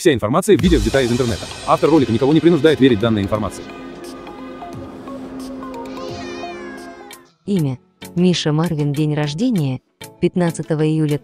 Вся информация в видео взята из интернета. Автор ролика никого не принуждает верить данной информации. Имя. Миша Марвин. День рождения. 15 июля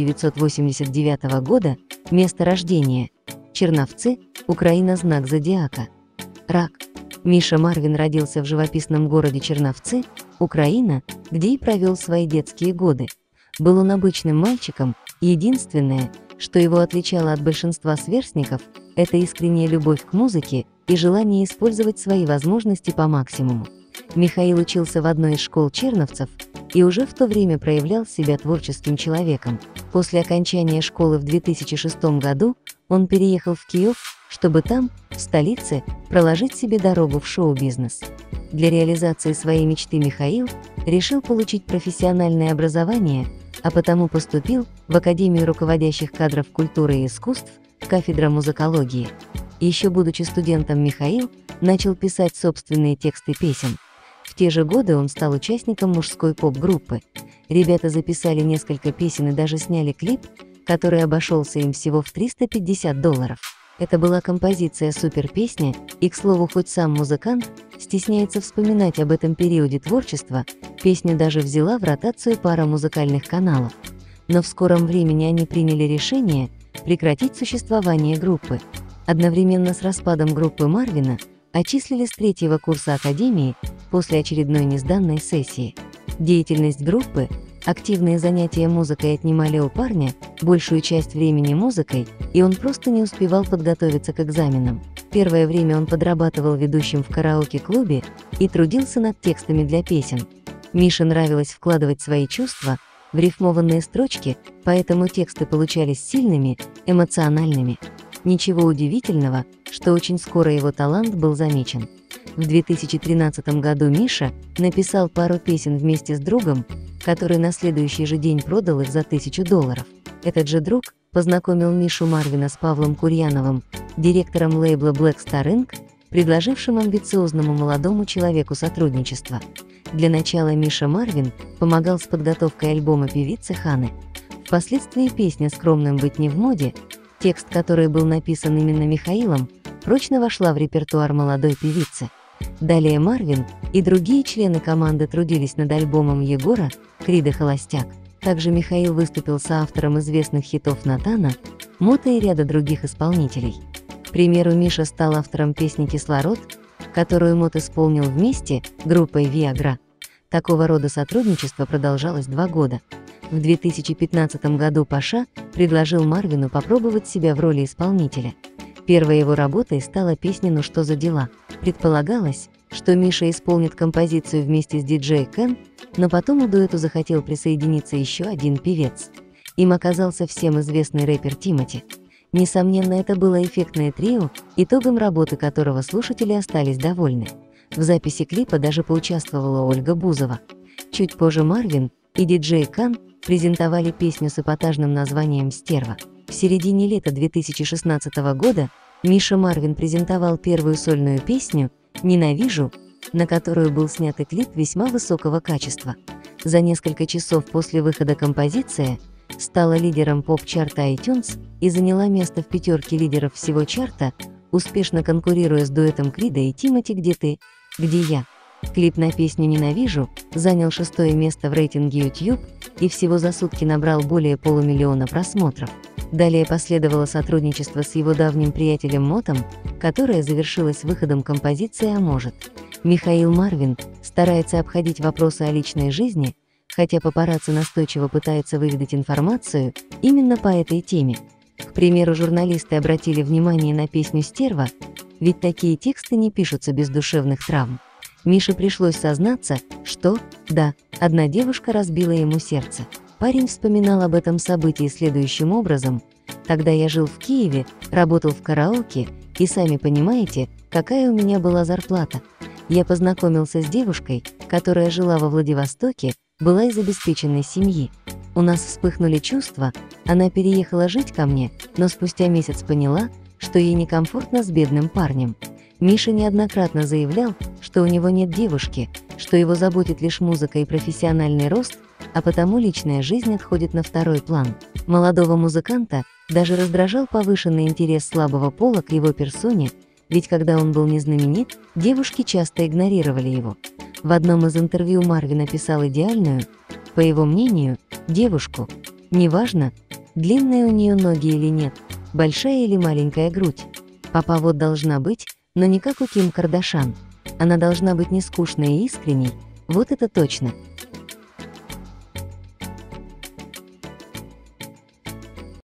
1989 года. Место рождения. Черновцы, Украина. Знак зодиака. Рак. Миша Марвин родился в живописном городе Черновцы, Украина, где и провел свои детские годы. Был он обычным мальчиком, и единственное, что его отличало от большинства сверстников, это искренняя любовь к музыке и желание использовать свои возможности по максимуму. Михаил учился в одной из школ черновцев и уже в то время проявлял себя творческим человеком. После окончания школы в 2006 году он переехал в Киев, чтобы там, в столице, проложить себе дорогу в шоу-бизнес. Для реализации своей мечты Михаил решил получить профессиональное образование, а потому поступил в Академию руководящих кадров культуры и искусств, кафедра музыкологии. Еще будучи студентом, Михаил начал писать собственные тексты песен. В те же годы он стал участником мужской поп-группы. Ребята записали несколько песен и даже сняли клип, который обошелся им всего в $350. Это была композиция «Супер-песня», и, к слову, хоть сам музыкант стесняется вспоминать об этом периоде творчества, песню даже взяла в ротацию пара музыкальных каналов. Но в скором времени они приняли решение прекратить существование группы. Одновременно с распадом группы Марвина отчислили с 3-го курса Академии после очередной несданной сессии. Деятельность группы, активные занятия музыкой отнимали у парня большую часть времени музыкой, и он просто не успевал подготовиться к экзаменам. Первое время он подрабатывал ведущим в караоке-клубе и трудился над текстами для песен. Мише нравилось вкладывать свои чувства в рифмованные строчки, поэтому тексты получались сильными, эмоциональными. Ничего удивительного, что очень скоро его талант был замечен. В 2013 году Миша написал пару песен вместе с другом, который на следующий же день продал их за $1000. Этот же друг познакомил Мишу Марвина с Павлом Курьяновым, директором лейбла Black Star Inc., предложившим амбициозному молодому человеку сотрудничество. Для начала Миша Марвин помогал с подготовкой альбома певицы Ханы. Впоследствии песня «Скромным быть не в моде», текст которой был написан именно Михаилом, прочно вошла в репертуар молодой певицы. Далее Марвин и другие члены команды трудились над альбомом Егора «Крида Холостяк». Также Михаил выступил соавтором известных хитов Натана, Мота и ряда других исполнителей. К примеру, Миша стал автором песни «Кислород», которую Мот исполнил вместе с группой Viagra. Такого рода сотрудничество продолжалось 2 года. В 2015 году Паша предложил Марвину попробовать себя в роли исполнителя. Первой его работой стала песня «Ну что за дела?». Предполагалось, что Миша исполнит композицию вместе с диджей Кен, но потом к дуэту захотел присоединиться еще один певец. Им оказался всем известный рэпер Тимати. Несомненно, это было эффектное трио, итогом работы которого слушатели остались довольны. В записи клипа даже поучаствовала Ольга Бузова. Чуть позже Марвин и диджей Кан презентовали песню с эпатажным названием «Стерва». В середине лета 2016 года Миша Марвин презентовал первую сольную песню «Ненавижу», на которую был снят и клип весьма высокого качества. За несколько часов после выхода композиция стала лидером поп-чарта iTunes и заняла место в 5 лидеров всего чарта, успешно конкурируя с дуэтом Крида и Тимати «Где ты, где я?». Клип на песню «Ненавижу» занял 6-е место в рейтинге YouTube и всего за сутки набрал более 500 000 просмотров. Далее последовало сотрудничество с его давним приятелем Мотом, которое завершилось выходом композиции «А может». Михаил Марвин старается обходить вопросы о личной жизни, хотя папарацци настойчиво пытаются выведать информацию именно по этой теме. К примеру, журналисты обратили внимание на песню «Стерва», ведь такие тексты не пишутся без душевных травм. Мише пришлось сознаться, что, да, одна девушка разбила ему сердце. Парень вспоминал об этом событии следующим образом: «Тогда я жил в Киеве, работал в караоке, и сами понимаете, какая у меня была зарплата. Я познакомился с девушкой, которая жила во Владивостоке, была из обеспеченной семьи. У нас вспыхнули чувства, она переехала жить ко мне, но спустя месяц поняла, что ей некомфортно с бедным парнем». Миша неоднократно заявлял, что у него нет девушки, что его заботит лишь музыка и профессиональный рост, а потому личная жизнь отходит на второй план. Молодого музыканта даже раздражал повышенный интерес слабого пола к его персоне, ведь когда он был незнаменит, девушки часто игнорировали его. В одном из интервью Марвин описал идеальную, по его мнению, девушку. Неважно, длинные у нее ноги или нет, большая или маленькая грудь. Папа вот должна быть, но не как у Ким Кардашьян. Она должна быть не скучной и искренней, вот это точно.